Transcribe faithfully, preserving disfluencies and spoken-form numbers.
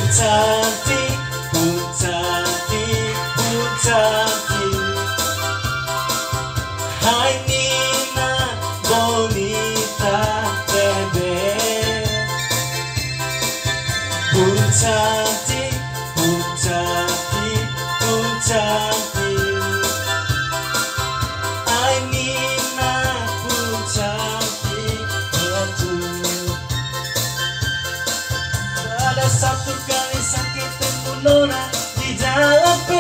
cantik, pun cantik, pun cantik. Hai Nina bonita bebe, pun cantik, pun cantik, pun cantik. Hai Nina pun cantik betul. Pada satu kali sakit temulona di dalam